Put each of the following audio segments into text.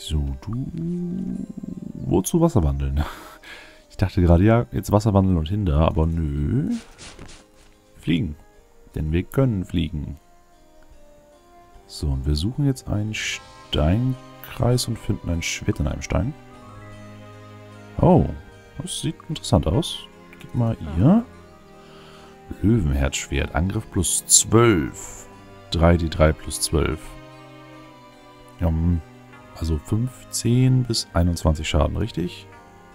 So, du... Wozu Wasser wandeln? Ich dachte gerade, ja, jetzt Wasser wandeln und hinter, aber nö. Fliegen. Denn wir können fliegen. So, und wir suchen jetzt einen Steinkreis und finden ein Schwert in einem Stein. Oh, das sieht interessant aus. Gib mal hier. Löwenherzschwert. Angriff plus 12. 3d3 plus 12. Ja, also 15 bis 21 Schaden, richtig?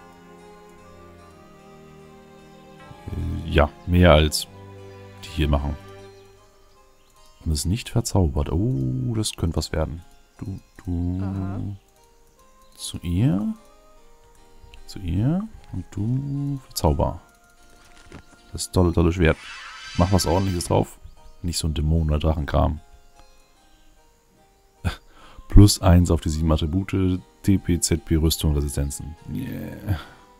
Ja, mehr als die hier machen. Und ist nicht verzaubert. Oh, das könnte was werden. Du. Aha. Zu ihr. Zu ihr. Und du verzauber. Das tolle Schwert. Mach was Ordentliches drauf. Nicht so ein Dämon- oder Drachenkram. Plus 1 auf die 7 Attribute. TP, ZP, Rüstung, Resistenzen. Yeah.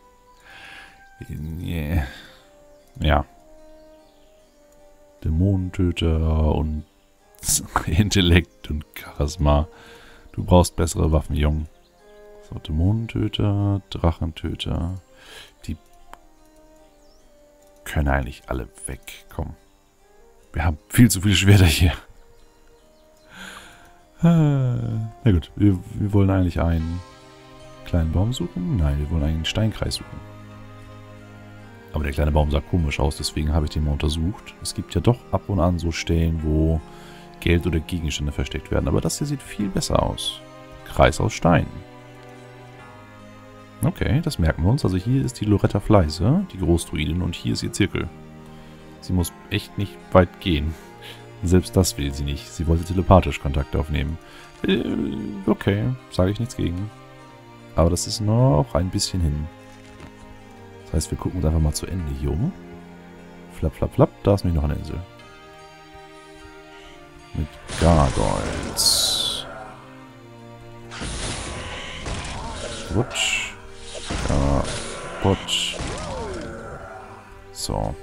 Yeah. Ja. Dämonentöter und Intellekt und Charisma. Du brauchst bessere Waffen, Jung. So, Dämonentöter, Drachentöter. Die können eigentlich alle wegkommen. Wir haben viel zu viele Schwerter hier. Na gut, wir wollen eigentlich einen kleinen Baum suchen. Nein, wir wollen einen Steinkreis suchen. Aber der kleine Baum sah komisch aus, deswegen habe ich den mal untersucht. Es gibt ja doch ab und an so Stellen, wo Geld oder Gegenstände versteckt werden. Aber das hier sieht viel besser aus. Kreis aus Stein. Okay, das merken wir uns. Also hier ist die Loretta Fleise, die Großdruidin, und hier ist ihr Zirkel. Sie muss echt nicht weit gehen. Selbst das will sie nicht. Sie wollte telepathisch Kontakt aufnehmen. Okay, sage ich nichts gegen. Aber das ist noch ein bisschen hin. Das heißt, wir gucken uns einfach mal zu Ende hier um. Flapp, flapp, flapp. Da ist nämlich noch eine Insel. Mit Gargoyles. Rutsch. Kaputt. So.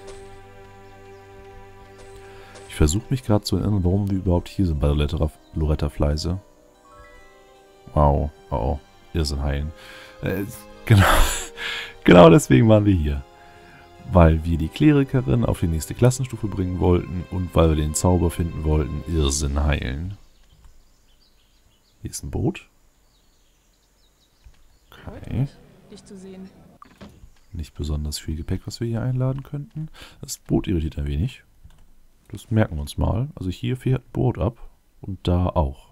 Ich versuche mich gerade zu erinnern, warum wir überhaupt hier sind bei der Loretta Fleise. Wow. Oh. Irrsinn heilen. Genau. Genau deswegen waren wir hier. Weil wir die Klerikerin auf die nächste Klassenstufe bringen wollten und weil wir den Zauber finden wollten, Irrsinn heilen. Hier ist ein Boot. Okay. Dich zu sehen. Nicht besonders viel Gepäck, was wir hier einladen könnten. Das Boot irritiert ein wenig. Das merken wir uns mal. Also hier fährt ein Boot ab und da auch.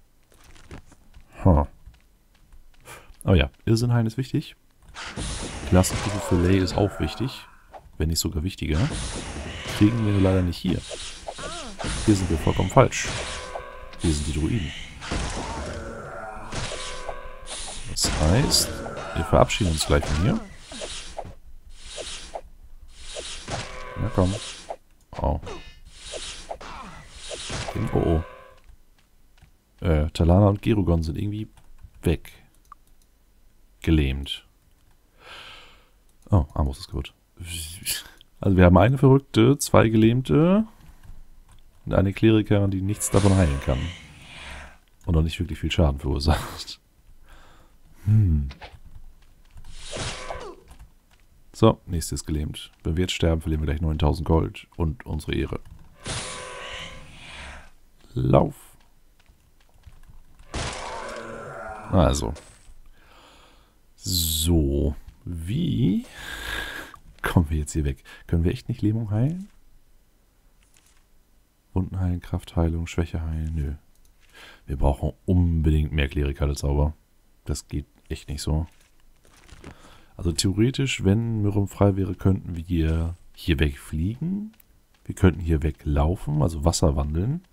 Aber ja, Irrsinn heilen ist wichtig. Klassenstufe für Lay ist auch wichtig. Wenn nicht sogar wichtiger. Kriegen wir leider nicht hier. Hier sind wir vollkommen falsch. Hier sind die Druiden. Das heißt, wir verabschieden uns gleich von hier. Na komm. Oh. Oh. Talana und Gerugon sind irgendwie weg. Gelähmt. Oh, Armbrust ist kaputt. Also wir haben eine Verrückte, 2 Gelähmte und eine Klerikerin, die nichts davon heilen kann. Und auch nicht wirklich viel Schaden verursacht. So, nächstes gelähmt. Wenn wir jetzt sterben, verlieren wir gleich 9000 Gold und unsere Ehre. Lauf! Also. So. Wie kommen wir jetzt hier weg? Können wir echt nicht Lähmung heilen? Wunden heilen, Kraftheilung, Schwäche heilen? Nö. Wir brauchen unbedingt mehr klerikale Zauber. Das geht echt nicht so. Also theoretisch, wenn Myrrem frei wäre, könnten wir hier wegfliegen. Wir könnten hier weglaufen, also Wasser wandeln.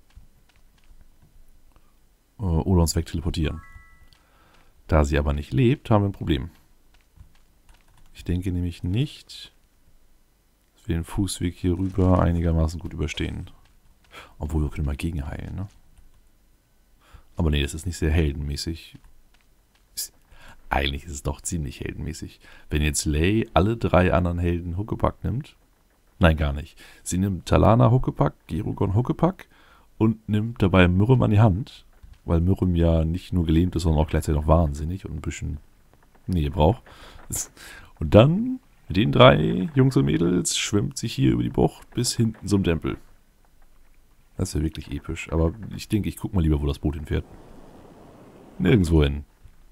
Oder uns wegteleportieren. Da sie aber nicht lebt, haben wir ein Problem. Ich denke nämlich nicht, dass wir den Fußweg hier rüber einigermaßen gut überstehen. Obwohl, wir können mal gegenheilen, ne? Aber nee, das ist nicht sehr heldenmäßig. Eigentlich ist es doch ziemlich heldenmäßig. Wenn jetzt Lay alle 3 anderen Helden Huckepack nimmt. Nein, gar nicht. Sie nimmt Talana Huckepack, Gerugon Huckepack und nimmt dabei Myrrem an die Hand. weil Miriam ja nicht nur gelähmt ist, sondern auch gleichzeitig noch wahnsinnig und ein bisschen Nähe braucht. Und dann, mit den 3 Jungs und Mädels, schwimmt sich hier über die Bucht bis hinten zum Tempel. Das ist ja wirklich episch. Aber ich denke, ich gucke mal lieber, wo das Boot hinfährt. Nirgendwo hin.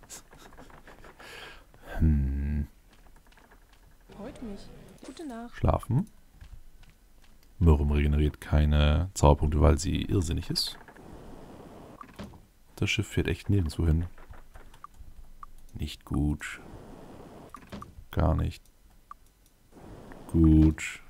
Freut mich. Gute Nacht. Schlafen. Miriam regeneriert keine Zauberpunkte, weil sie irrsinnig ist. Das Schiff fährt echt nirgendwo hin. Nicht gut. Gar nicht. Gut.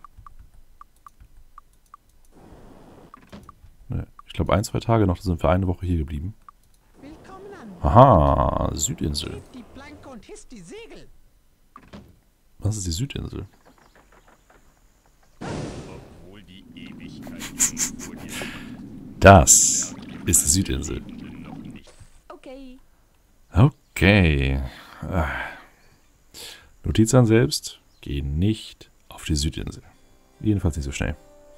Ne, ich glaube 1, 2 Tage noch, da sind wir eine Woche hier geblieben. Willkommen an. Aha, Südinsel. Hebt die Planke und hisst die Segel. Was ist die Südinsel? Obwohl die Ewigkeit vor dir Das ist die Südinsel. noch nicht. Okay. Okay. Notiz an selbst. Geh nicht auf die Südinsel. Jedenfalls nicht so schnell.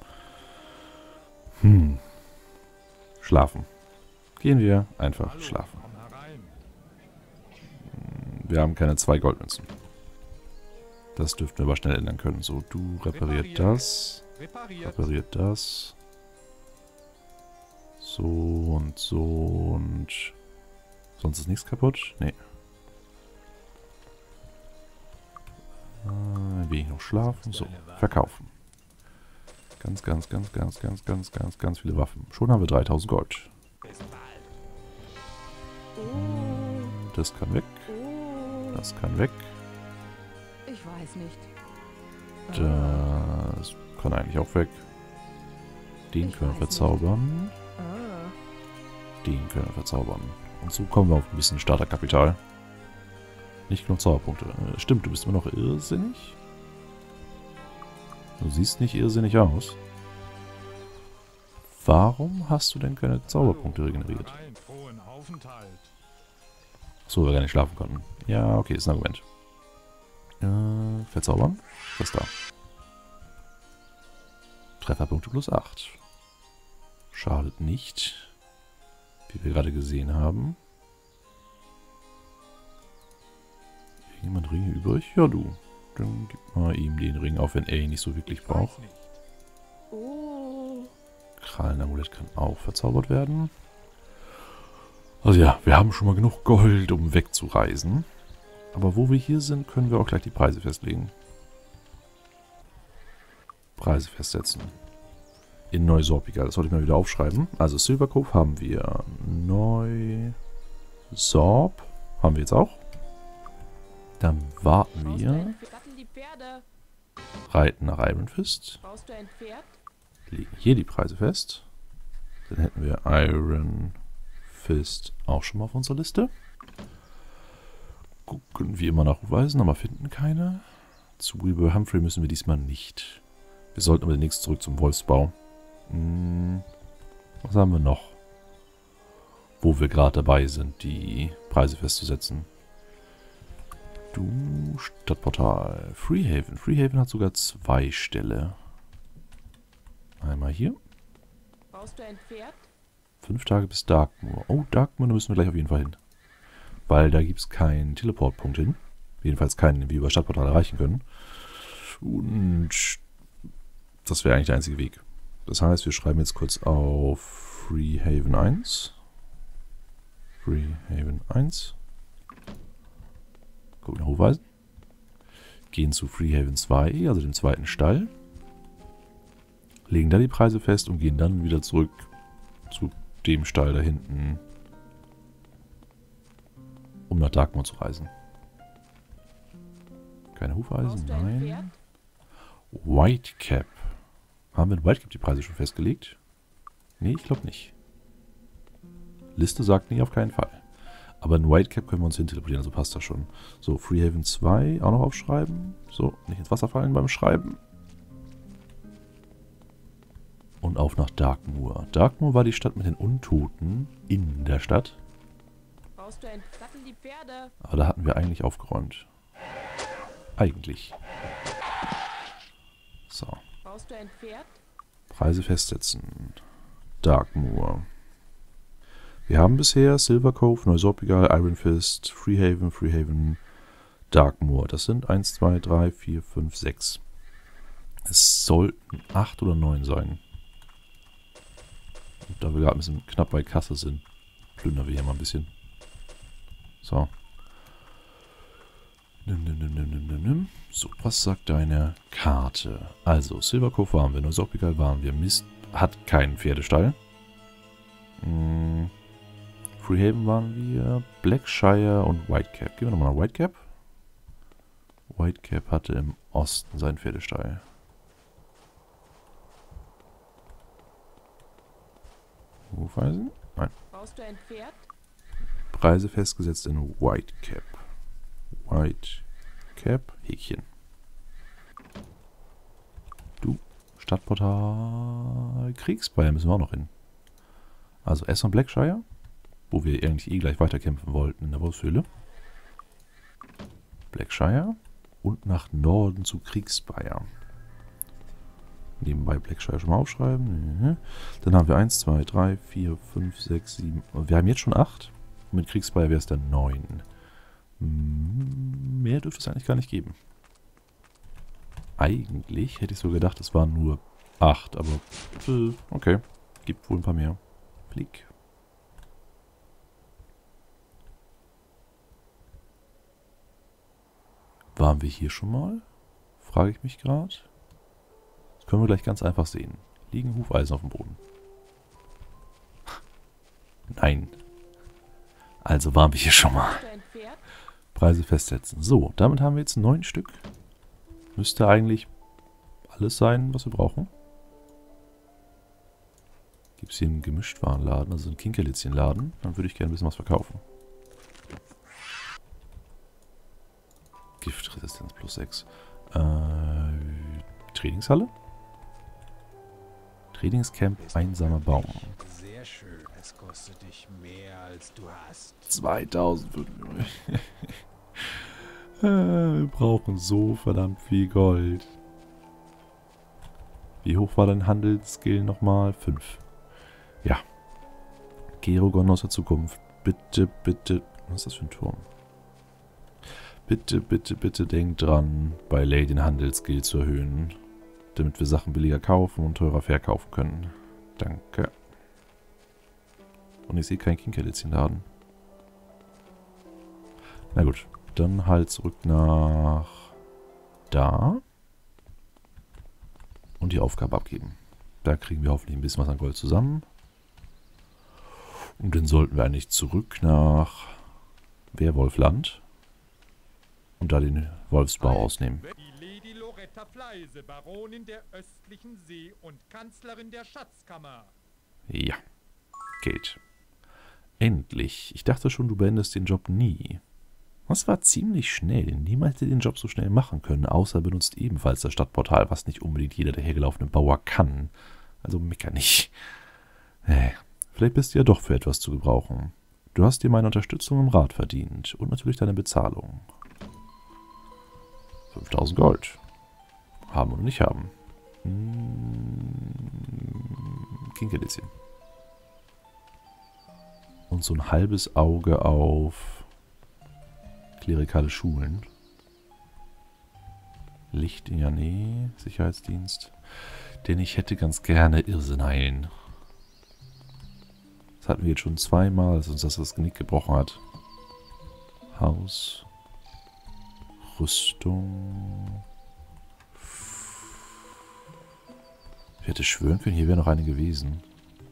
Schlafen. Gehen wir einfach schlafen. Komm herein. Wir haben keine 2 Goldmünzen. Das dürften wir aber schnell ändern können. So, du repariert das. Repariert. Repariert das. So und so und... Sonst ist nichts kaputt? Nee. Ein wenig noch schlafen. So, verkaufen. Ganz viele Waffen. Schon haben wir 3000 Gold. Bis bald. Oh. Das kann weg. Oh. Das kann weg. Ich weiß nicht. Das kann eigentlich auch weg. Den Ich können wir weiß nicht. verzaubern. Den können wir verzaubern. Und so kommen wir auf ein bisschen Starterkapital. Nicht genug Zauberpunkte. Stimmt, du bist immer noch irrsinnig. Du siehst nicht irrsinnig aus. Warum hast du denn keine Zauberpunkte regeneriert? Herein, frohen Aufenthalt. So, wir gar nicht schlafen konnten. Ja, okay, ist ein Argument. Verzaubern? Was ist da? Trefferpunkte plus 8. Schadet nicht. Wie wir gerade gesehen haben. Jemand Ringe übrig? Ja, du. Dann gib mal ihm den Ring, auch wenn er ihn nicht so wirklich braucht. Weiß nicht. Oh. Krallenamulett kann auch verzaubert werden. Also ja, wir haben schon mal genug Gold, um wegzureisen. Aber wo wir hier sind, können wir auch gleich die Preise festlegen. Preise festsetzen. In Neusorpiga. Das sollte ich mal wieder aufschreiben. Also Silver Cove haben wir. Neusorb haben wir jetzt auch. Dann warten Brauchst du wir. ein Pferd? Sattel die Pferde. Reiten nach Iron Fist. Brauchst du ein Pferd? Legen hier die Preise fest. Dann hätten wir Iron Fist auch schon mal auf unserer Liste. Gucken wie immer nach Rufeisen, aber finden keine. Zu Weaver Humphrey müssen wir diesmal nicht. Wir sollten aber demnächst zurück zum Wolfsbau. Was haben wir noch? Wo wir gerade dabei sind, die Preise festzusetzen. Du, Stadtportal. Freehaven. Freehaven hat sogar 2 Ställe. Einmal hier. Brauchst du ein Pferd? 5 Tage bis Darkmoor. Oh, Darkmoor, da müssen wir gleich auf jeden Fall hin. Weil da gibt es keinen Teleportpunkt hin. Jedenfalls keinen, den wir über Stadtportal erreichen können. Und das wäre eigentlich der einzige Weg. Das heißt, wir schreiben jetzt kurz auf Freehaven 1. Freehaven 1. Gucken nach Hofeisen. Gehen zu Freehaven 2, also dem zweiten Stall. Legen da die Preise fest und gehen dann wieder zurück zu dem Stall da hinten, um nach Darkmoor zu reisen. Keine Hufeisen? Brauchst du ein Pferd? Nein. Whitecap. Haben wir in Whitecap die Preise schon festgelegt? Nee, ich glaube nicht. Liste sagt nie auf keinen Fall. Aber in Whitecap können wir uns hin teleportieren, also passt das schon. So, Freehaven 2 auch noch aufschreiben. So, nicht ins Wasser fallen beim Schreiben. Und auf nach Darkmoor. Darkmoor war die Stadt mit den Untoten in der Stadt. Brauchst du ein Sattel die Pferde? Aber da hatten wir eigentlich aufgeräumt. Eigentlich. So. Brauchst du ein Pferd? Preise festsetzen. Darkmoor. Wir haben bisher Silver Cove, Neusorpigal, Iron Fist, Freehaven, Darkmoor. Das sind 1, 2, 3, 4, 5, 6. Es sollten 8 oder 9 sein. Und da wir gerade ein bisschen knapp bei Kasse sind, plündern wir hier mal ein bisschen. So. So, was sagt deine Karte? Also, Silver Cove waren wir, Neusorpigal waren wir. Mist hat keinen Pferdestall. Freehaven waren wir, Blackshire und Whitecap. Gehen wir nochmal nach Whitecap. Whitecap hatte im Osten seinen Pferdestall. Hufeisen? Nein. Brauchst du ein Pferd? Preise festgesetzt in Whitecap. Whitecap, Häkchen. Du, Stadtportal Kriegsbeil müssen wir auch noch hin. Also erst mal Blackshire, wo wir eigentlich gleich weiterkämpfen wollten in der Wolfshöhle. Blackshire und nach Norden zu Kriegsbeil. Nebenbei Blackshire schon mal aufschreiben. Dann haben wir 1, 2, 3, 4, 5, 6, 7. Wir haben jetzt schon 8. Und mit Kriegsbeil wäre es dann 9. Mehr dürfte es eigentlich gar nicht geben. Eigentlich hätte ich so gedacht, es waren nur 8. Aber okay. Gibt wohl ein paar mehr. Flieg. Waren wir hier schon mal? Frage ich mich gerade. Das können wir gleich ganz einfach sehen. Liegen Hufeisen auf dem Boden. Nein. Also waren wir hier schon mal. Brauchst du ein Pferd? Preise festsetzen. So, damit haben wir jetzt 9 Stück. Müsste eigentlich alles sein, was wir brauchen. Gibt es hier einen Gemischtwarenladen, also einen Kinkerlitzchenladen? Dann würde ich gerne ein bisschen was verkaufen. Giftresistenz plus 6. Trainingshalle? Trainingscamp Einsamer Baum. Sehr schön. Es kostet dich mehr, als du hast. 2000. Wir brauchen so verdammt viel Gold. Wie hoch war dein Handelsskill nochmal? 5. Ja. Gerogon aus der Zukunft. Bitte, bitte. Was ist das für ein Turm? Bitte, bitte, bitte denkt dran, bei Lay den Handelsskill zu erhöhen. Damit wir Sachen billiger kaufen und teurer verkaufen können. Danke. Und ich sehe keinen Kinkerlitzchenladen. Na gut. Dann halt zurück nach da. Und die Aufgabe abgeben. Da kriegen wir hoffentlich ein bisschen was an Gold zusammen. Und dann sollten wir eigentlich zurück nach Werwolfland. Und da den Wolfsbau ausnehmen. Die Lady Loretta Fleise, Baronin der östlichen See und Kanzlerin der Schatzkammer. Ja. Geht. Endlich. Ich dachte schon, du beendest den Job nie. Das war ziemlich schnell. Niemand hätte den Job so schnell machen können, außer benutzt ebenfalls das Stadtportal, was nicht unbedingt jeder dahergelaufene Bauer kann. Also mecker nicht. Vielleicht bist du ja doch für etwas zu gebrauchen. Du hast dir meine Unterstützung im Rat verdient und natürlich deine Bezahlung. 5000 Gold. Haben oder nicht haben. Kinkerlitzchen. Und so ein halbes Auge auf klerikale Schulen. Licht in der Nähe, Sicherheitsdienst. Denn ich hätte ganz gerne Irrsinn heilen. Das hatten wir jetzt schon zweimal, dass uns das Genick gebrochen hat. Haus. Rüstung. Ich hätte schwören können, hier wäre noch eine gewesen.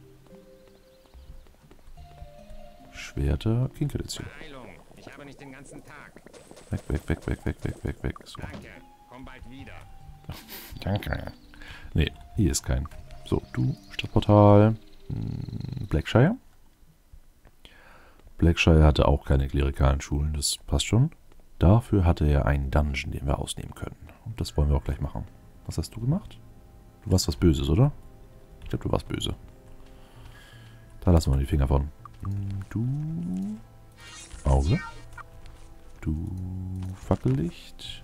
Schwerter, Kinkerlitzchen. Heilung. Ich habe nicht den ganzen Tag. Weg, weg, weg, weg, weg, weg, weg, weg. So. Danke. Komm bald wieder. Danke. Nee, hier ist kein. So, du, Stadtportal. Blackshire. Blackshire hatte auch keine klerikalen Schulen, das passt schon. Dafür hatte er einen Dungeon, den wir ausnehmen können. Und das wollen wir auch gleich machen. Was hast du gemacht? Du warst was Böses, oder? Ich glaube, du warst böse. Da lassen wir die Finger von. Du Auge. Du Fackellicht.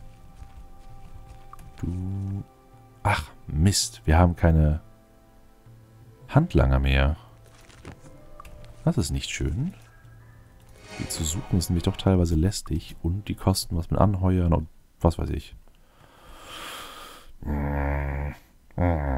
Du... Ach, Mist. Wir haben keine Handlanger mehr. Das ist nicht schön. Die zu suchen ist nämlich doch teilweise lästig und die kosten was mit Anheuern und was weiß ich.